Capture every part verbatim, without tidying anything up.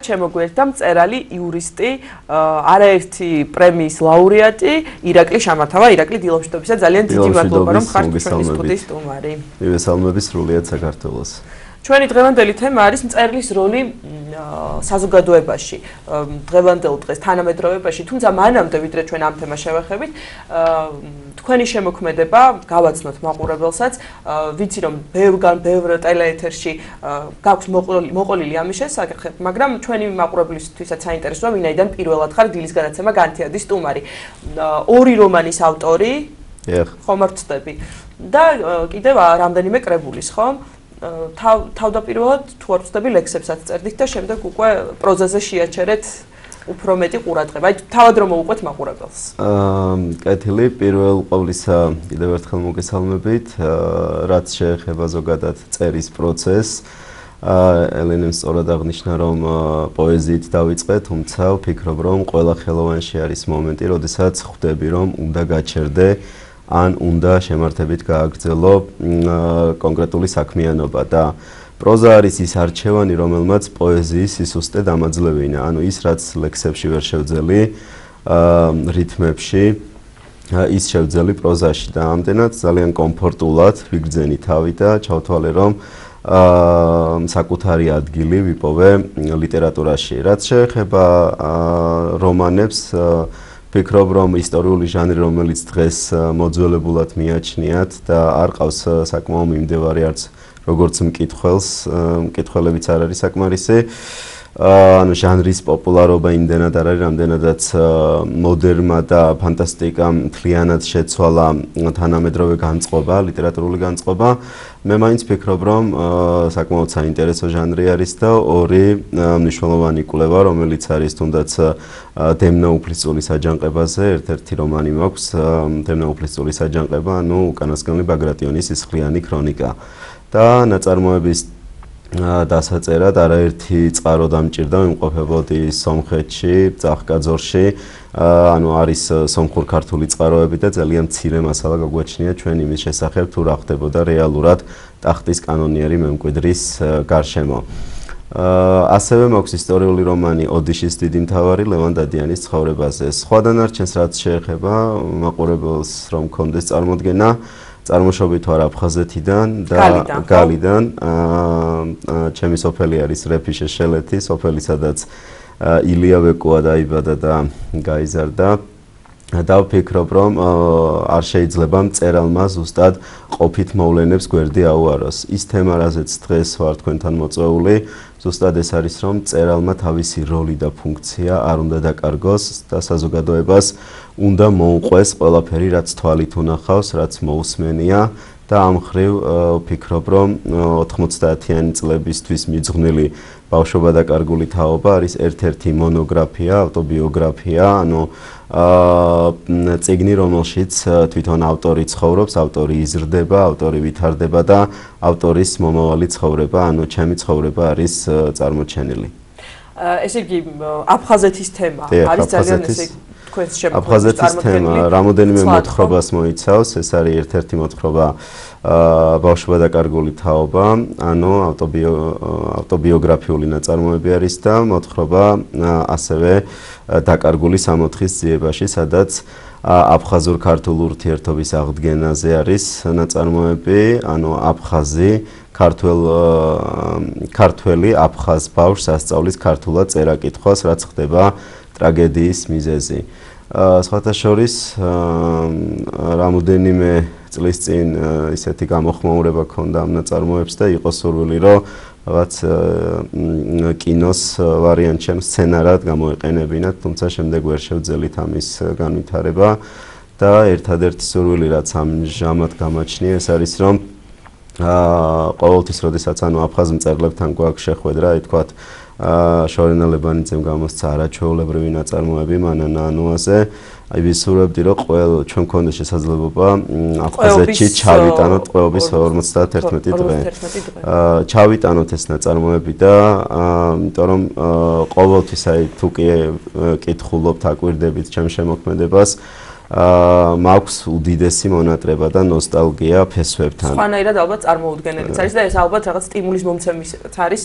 შემოგვიერთდა მწერალი, იურისტი, არაერთი პრემიის ლაურეატი, ირაკლი შამათავა, ირაკლი დილამშვიდობისა, ძალიან დიდი მადლობა, რომ ხართ ჩვენი სტუდიის სტუმარი. მივესალმები სრულიად საქართველოს. ჩვენი დღევანდელი თემა არის მწერლის როლი საზოგადოებაში, დღევანდელ დღეს თანამედროვეობაში, თუმცა მანამდე ვიდრე ჩვენ ამ თემას შევეხებით, თქვენი შემოქმედება გავაცნოთ მაყურებელსაც, ვიცი რომ ბევრგან ბევრ ტელეეთერში გაქვს მოყოლილი ამის შესახებ, მაგრამ ჩვენი მაყურებლისთვისაც საინტერესოა, ვინაიდან პირველად ხარ დილის განაცემა განთიადის სტუმარი. ორი რომანის ავტორი, ხომ არ ვცდები, და კიდევ რამდენიმე კრებულის, ხო? თავდაპირველად თუ არ ვცდები ლექსებსაც წერდით და შემდეგ უკვე პროზაზე შეაჩერეთ უფრო მეტი ყურადღება. აი თავად რომ მოუყვეთ მაყურებელს. აა კეთილი, პირველ ყოვლისა კიდევ ერთხელ მოგესალმებით, რაც შეეხება ზოგადად წერის პროცესს. ელენემ სწორად აღნიშნა, რომ პოეზიით დავიწყე, თუმცა ვფიქრობ, რომ ყველა ხელოვანში არის მომენტი, როდესაც ხვდები, რომ უნდა გაჩერდე ან უნდა შემართებით გააგრძელო კონკრეტული საქმიანობა და პროზა არის ის არჩევანი, რომელმაც პოეზიის სისუსტე დამაძლევინა, ანუ ის რაც ლექსებში ვერ შევძელი, რითმებში, ის შევძელი პროზაში და ამდენად ძალიან კომფორტულად ვიგრძენი თავი და ჩავთვალე, რომ საკუთარი ადგილი ვიპოვე ლიტერატურაში. რაც შეეხება რომანებს, ვფიქრობ, რომ ისტორიული ჟანრი, რომელიც დღეს მოძველებულად მიაჩნიათ და არ ყავს საკმაო მიმდევარი არც როგორც მკითხველს, მკითხველებიც არ არის საკმარისი. ანუ ჟანრის პოპულარობა იმდენად არ არის, რამდენადაც მოდერნმა და ფანტასტიკამ მთლიანად შეცვალა თანამედროვე განწყობა, ლიტერატურული განწყობა. მე მაინც ვფიქრობ, რომ საკმაოდ საინტერესო ჟანრი არის და ორი მნიშვნელოვანი კვლევა, რომელიც არის თუნდაც დემნა უფლისწულის აჯანყებაზე, ერთ-ერთი რომანი მაქვს, დემნა უფლისწულის აჯანყება, ანუ უკანასკნელი ბაგრატიონის სისხლიანი ქრონიკა. და ნაწარმოების დასაწერად არაერთი წყარო დამჭირდა, ვიმყოფებოდი სომხეთში, წახკაძორში, ანუ არის სომხურ-ქართული წყაროები და ძალიან მცირე მასალა გაგვაჩნია ჩვენ იმის შესახებ, თუ რა ხდებოდა რეალურად ტახტის კანონიერი მემკვიდრის გარშემო. ასევე მაქვს ისტორიული რომანი ოდიშის დიდი მთავარი ლევან დადიანის ცხოვრებაზე. სხვა დანარჩენს რაც შეეხება მაყურებელს რომ მქონდეს წარმოდგენა, წარმოშობით ვარ აფხაზეთიდან და გალიდან. ჩემი სოფელი არის რეფიშე შელეთი, სოფელი სადაც ილია ვეკუა დაიბადა და გაიზარდა. და ვფიქრობ, რომ არ შეიძლება მწერალმა ზუსტად ყოფით მოვლენებს გვერდი აუაროს. ის თემა, რაზეც დღეს ვარ თქვენთან მოწვეული, ზუსტად ეს არის, რომ მწერალმა თავისი როლი და ფუნქცია არ უნდა დაკარგოს და საზოგადოებას უნდა მოუყვეს ყველაფერი, რაც თვალით უნახავს, რაც მოусმენია და ამ მხრივ ვფიქრობ, რომ ოთხმოცდაათიანი წლებისთვის მიძღვნილი ბავშვობა და კარგული თაობა არის ერთ-ერთი მონოგრაფია, ავტობიოგრაფია, ანუ წიგნი, რომელშიც თვითონ ავტორი ცხოვრობს, ავტორი იზრდება, ავტორი ვითარდება და ავტორის მომავალი ცხოვრება, ანუ ჩემი ცხოვრება არის წარმოჩენილი. ესე იგი, აფხაზეთის თემა არის ძალიან ესე აფხაზეთის თემა რამოდენიმე მოთხრობას მოიცავს, ეს არის ერთ-ერთი მოთხრობა ბავშვობა და კარგული თაობა, ანუ ავტობიოგრაფიული ნაწარმოები არის და მოთხრობა ასევე დაკარგული სამოთხის ძიებაში, სადაც აფხაზურ-ქართულ ურთიერთობის აღდგენაზე არის ნაწარმოები, ანუ აფხაზი ქართველ ქართველი აფხაზ ბავშვს ასწავლის ქართულად წერა-კითხვას, რაც ხდება ტრაგედიის მიზეზი. სხვათა შორის რამოდენიმე წლის წინ ისეთი გამოხმაურება ქონდა ამ ნაწარმოებს და იყო სურვილი, რომ რაღაც კინოს ვარიანტში სცენარად გამოეყენებინათ, თუმცა შემდეგ ვერ შევძელით ამის განვითარება და ერთადერთი სურვილი, რაც ამჟამად გამაჩნია, ეს არის, რომ ყოველთვის, როდესაც ანუ აფხაზ მწერლებთან გვაქვს შეხვედრა, აი თქვათ შორენა ლებანიძემ გამოსცა არაჩვეულებრივი ნაწარმოები მანანა ანუაზე. აი ვისურვებდი, რომ ყველა ჩვენ გქონდეს შესაძლებლობა აფხაზეთში ჩავიტანოთ ტყვეობის ორმოცდაათერთმეტი დღე. ჩავიტანოთ ეს ნაწარმოები და იმიტომ რომ ყოველთვის აი თუ კი კითხულობთ, აკვირდებით ჩემ შემოქმედებას, მაქვს უდიდესი მონატრება და ნოსტალგია ფესვებთან. სხვანაირად ალბათ წარმოუდგენელიც არის და ეს ალბათ რაღაც სტიმულის მომცემიც არის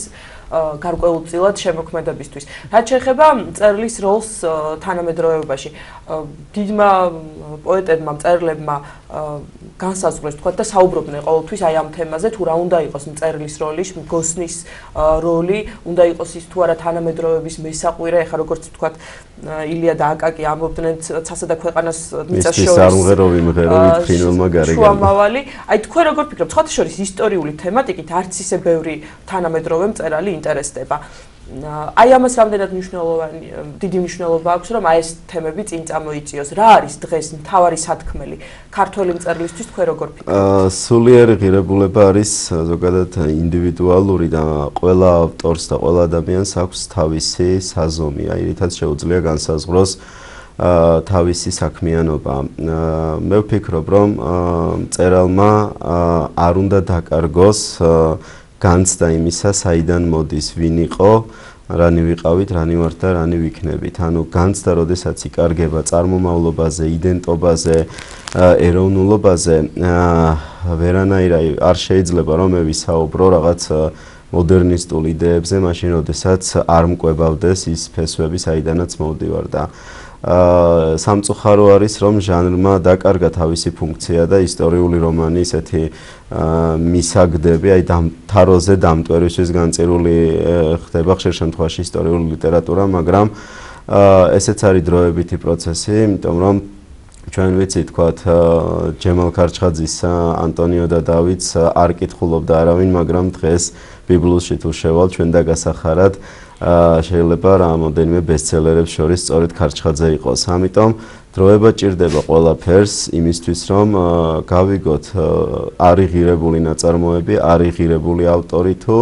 გარკვეულწილად შემოქმედებისთვის. რაც შეეხება მწერლის როლს თანამედროვეობაში, დიდმა პოეტებმა, მწერლებმა განსაზღვრეს თქვა და საუბრობდნენ ყოველთვის აი ამ თემაზე, თუ რა უნდა იყოს მწერლის როლი, მგოსნის როლი, უნდა იყოს ის თუ არა თანამედროვეობის მესაყვირე, ეხლა როგორც თქვა ილია და აკაკი ამბობდნენ ცასა და ქვეყანას მიწას შორის. ის არ უმღერო ვიმღეროვით ფრინველმა გარეგანი. შუამავალი, აი თქვენ როგორ ფიქრობთ, სხვათა შორის ისტორიული თემატიკით არც ისე ბევრი თანამედროვე მწერალი ინტერესდება. აი ამას რამდენად მნიშვნელოვანი დიდი მნიშვნელობა აქვს, რომ აი ეს თემები წინ წამოიწიოს. რა არის დღეს მთავარი სათქმელი ქართველი მწერლისთვის, თქვენ როგორ ფიქრობთ? სულიერი ღირებულება არის ზოგადად ინდივიდუალური და ყველა ავტორს და ყველა ადამიანს აქვს თავისი საზომი, აი რითაც შეუძლია განსაზღვროს თავისი საქმიანობა. მე ვფიქრობ, რომ მწერალმა არ უნდა დაკარგოს განცდა იმისა, საიდან მოდის, ვინ იყო, რანი ვიყავით, რანი ვართ და რანი ვიქნებით. ანუ განცდა, როდესაც იკარგება წარმომავლობაზე, იდენტობაზე, ეროვნულობაზე, ვერანაირად არ შეიძლება რომ მე ვისაუბრო რაღაც მოდერნისტულ იდეებზე, მაშინ როდესაც არ მკვებავდეს ის ფესვები, საიდანაც მოვდივარ და სამწუხარო არის, რომ ჟანრმა დაკარგა თავისი ფუნქცია და ისტორიული რომანი ისეთი მისაგდები, აი თაროზე დამტვერვისთვის განწირული ხდება ხშირ შემთხვევაში ისტორიული ლიტერატურა, მაგრამ ესეც არის დროებითი პროცესი, იმიტომ რომ ჩვენ ვიცით, თქვათ, ჯემალ ქარჩხაძის ანტონიო და დავითს არ კითხულობდა არავინ, მაგრამ დღეს ბიბლუსში თუ შევალ ჩვენ დაგასახარად შეიძლება რამოდენიმე ბესტსელერებს შორის სწორედ ქარჩხაძე იყოს. ამიტომ დროება ჭირდება ყველაფერს იმისთვის, რომ გავიგოთ არიღირებული ნაწარმოები, არიღირებული ავტორი თუ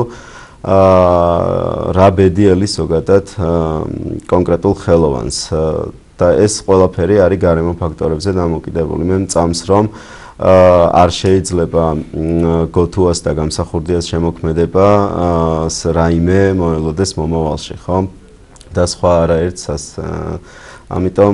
რა ბედიელი ზოგადად კონკრეტულ ხელოვანს და ეს ყველაფერი არის გარემო ფაქტორებზე დამოკიდებული. მე მწამს, რომ არ შეიძლება გოთუას და გამსახურდიას შემოქმედება რაიმე მოელოდეს მომავალში, ხო? და სხვა არაერთს. ამიტომ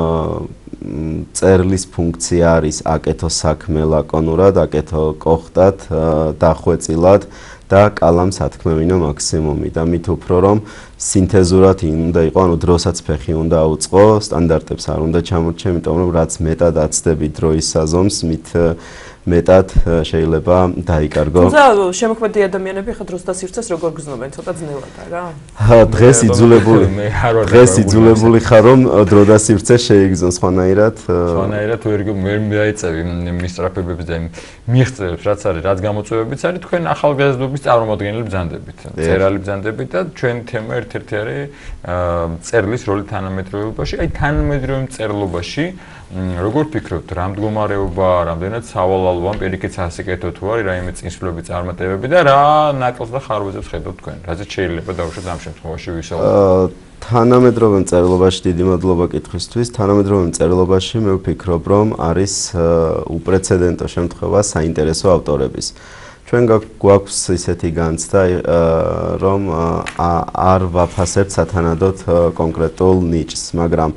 წერლის ფუნქცია არის აკეთო საქმე ლაკონურად, აკეთო კოხტად, დახვეწილად და კალამს ათქმევინო მაქსიმუმი და მით უფრო რომ სინთეზურად უნდა იყო, ანუ დროსაც ფეხი უნდა აუწყო, სტანდარტებს არ უნდა ჩამორჩე, იმიტომ რომ რაც მეტად აცდები დროის საზომს, მით მეტად შეიძლება დაიკარგო. თუმცა შემოქმედი ადამიანები ხა დროს და სივრცეს როგორ გრძნობენ, ცოტა ძნელადაა რა. დღეს იძულებული დღეს იძულებული ხარ რომ დრო და სივრცე შეიგრძნო სხვანაირად. სხვანაირად ვერ ვერ დაიწევი მისტრაფებებს და მიღწევებს, რაც არის, რაც გამოწვევებიც არის თქვენ ახალგაზრდობის წარმომადგენელი ბრძანდებით, წერალი ბრძანდებით და ჩვენ თემა ერთ-ერთი არის წერლის როლი თანამედროვეობაში. აი თანამედროვე მწერლობაში როგორ ფიქრობთ, რა მდგომარეობა, რამდენად სავალალოა, პირიქით სასიკეთო თუ არის, რაიმე წინსვლები წარმატებები და რა ნაკლს და ხარვეზებს ხედავთ თქვენ? რაზეც შეიძლება დავუშვათ ამ შემთხვევაში ვისაუბროთ? თანამედროვე მწერლობაში დიდი მადლობა კითხვისთვის. თანამედროვე მწერლობაში მე ვფიქრობ, რომ არის უპრეცედენტო შემთხვევა საინტერესო ავტორების. ჩვენ გვაქვს ისეთი განცდა, რომ არ ვაფასებთ სათანადოდ კონკრეტულ ნიჭს, მაგრამ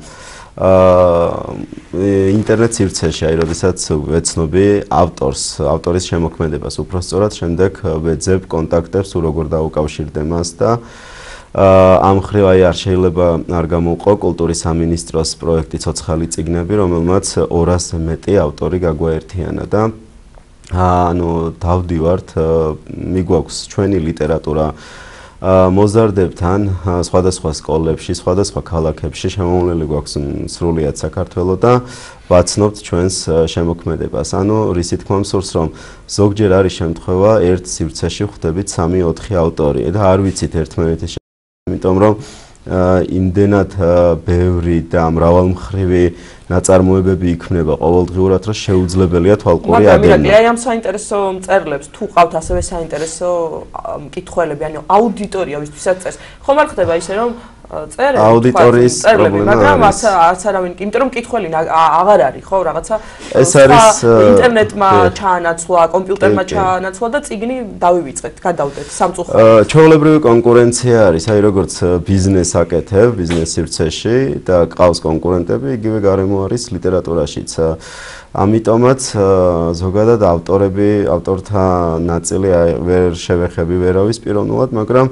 ინტერნეტ სივრცეში, აი, როდესაც ვეცნობი ავტორს, ავტორის შემოქმედებას, უпростоრად შემდეგ ვეძებ კონტაქტებს, თუ როგორ დაუკავშირდე მას და ამ ხრივ აი არ შეიძლება არ გამოვყო კულტურის სამინისტროს პროექტი ცოცხალი წიგნები, რომელმაც ორასზე მეტი ავტორი გაგვაერთიანა და ანუ დავდივართ, მიგვაქვს ჩვენი ლიტერატურა მოზარდებთან სხვადასხვა სკოლებში, სხვადასხვა ქალაქებში შემოვლელი გვაქვს სრულიად საქართველოს და ვაცნობთ ჩვენს შემოქმედებას. ანუ რისი თქმა მსურს, რომ ზოგჯერ არის შემთხვევა ერთ სივრცეში ხვდებით სამი ოთხი ავტორი და არ ვიცით ერთმანეთის შესახებ, იმიტომ რომ იმდენად ბევრი და მრავალმხრივი ნაწარმოებები იქმნება ყოველდღიურად, რომ შეუძლებელია თვალყური აგება. მაგრამ აი ამ საინტერესო მწერლებს თუ ყავთ ასევე საინტერესო მკითხველები, ანუ აუდიტორია ვისთვისაც წერს. ხომ არ ხდება ისე რომ წერენ აუდიტორიის პრობლემა, მაგრამ არც არავინ, იმიტომ რომ მკითხველი აღარ არის, ხო, რაღაცა ეს არის ინტერნეტმა ჩაანაცვლა, კომპიუტერმა ჩაანაცვლა და წიგნი დავივიწყეთ, გადავდეთ სამწუხაროდ. ჩვეულებრივი კონკურენცია არის, აი როგორც ბიზნეს აკეთებ, ბიზნეს სივრცეში და ყავს კონკურენტები, იგივე გარემო არის ლიტერატურაშიც. ამიტომაც ზოგადად ავტორები, ავტორთა ნაწილი ვერ შევეხები ვერავის პიროვნულად, მაგრამ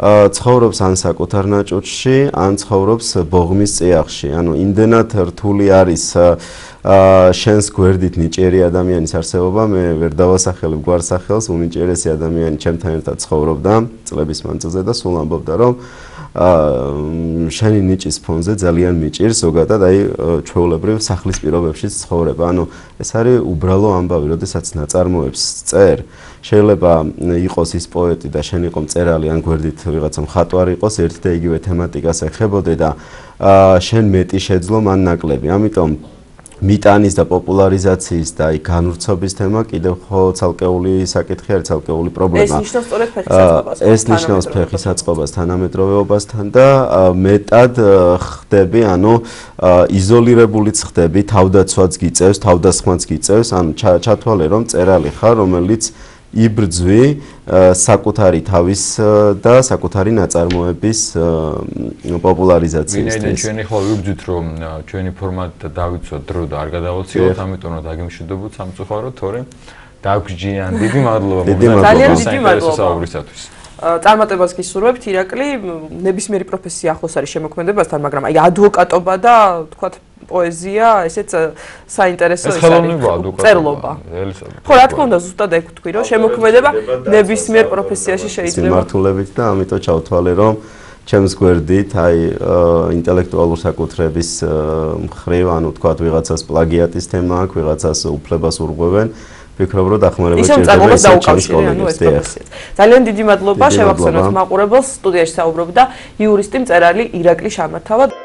ცხოვრობს ან საკუთარ ნაჭუჭში, ან ცხოვრობს ბოღმის წიაღში. ანუ იმდენად რთული არის შენს გვერდით ნიჭიერი ადამიანის არსებობა, მე ვერ დავასახელებ გვარსახელს, უნიჭიერესი ადამიანი ჩემთან ერთად ცხოვრობდა წლების მანძილზე და სულ ამბობდა, რომ შენი ნიჭის ფონზე ძალიან მიჭირს ზოგადად აი ჩვეულებრივ სახლის პირობებში ცხოვრება. ანუ ეს არის უბრალო ამბავი, როდესაც ნაწარმოებს წერ, შეიძლება იყოს ის პოეტი და შენ იყო მწერალი ან გვერდით ვიღაცა მხატვარი იყოს, ერთი და იგივე თემატიკას ეხებოდე და შენ მეტი შეძლო, მან ნაკლები. ამიტომ მიტანის და პოპულარიზაციის და აი განვრცობის თემა კიდევ ხო ცალკეული საკითხი არის, ცალკეული პრობლემა. ეს ნიშნავს სწორედ ფეხისაწყობას. ეს ნიშნავს ფეხისაწყობას თანამედროვეობასთან და მეტად ხდები, ანუ იზოლირებულიც ხდები, თავდაცვაც გიწევს, თავდასხმაც გიწევს, ანუ ჩათვალე რომ წერალი ხარ, რომელიც იბრძვი საკუთარი თავის და საკუთარი ნაწარმოების პოპულარიზაციისთვის. ვინაიდან ჩვენი ხო ვიბრძვით რომ ჩვენი ფორმატი დავიცვათ დრო და არ გადავოცილოთ, ამიტომ რომ დაგემშვიდობოთ სამწუხაროდ, თორემ დაგვიჯიან. დიდი მადლობა. ძალიან დიდი მადლობა საუბრისათვის. წარმატებას გისურვებთ ირაკლი, ნებისმიერი პროფესია ახლოს არის შემოქმედებასთან, მაგრამ აი ადვოკატობა და თქვათ პოეზია, ესეც საინტერესო ის არის. წერლობა. ხო, რა თქმა უნდა, ზუსტად ეგ ვთქვი, რომ შემოქმედება ნებისმიერ პროფესიაში შეიძლება. მიმართულებით და ამიტომ ჩავთვალე, რომ ჩემს გვერდით აი ინტელექტუალურ საკუთრების მხრივ, ანუ თქვათ ვიღაცას პლაგიატის თემა აქვს, ვიღაცას უფლებას ურღვევენ. ვფიქრობ, რომ დახმარება ჭირდება ეს პროფესიას. ძალიან დიდი მადლობა შევახსენოთ მაყურებელს, სტუდიაში საუბრობდა იურისტი მწერალი ირაკლი შამართავა.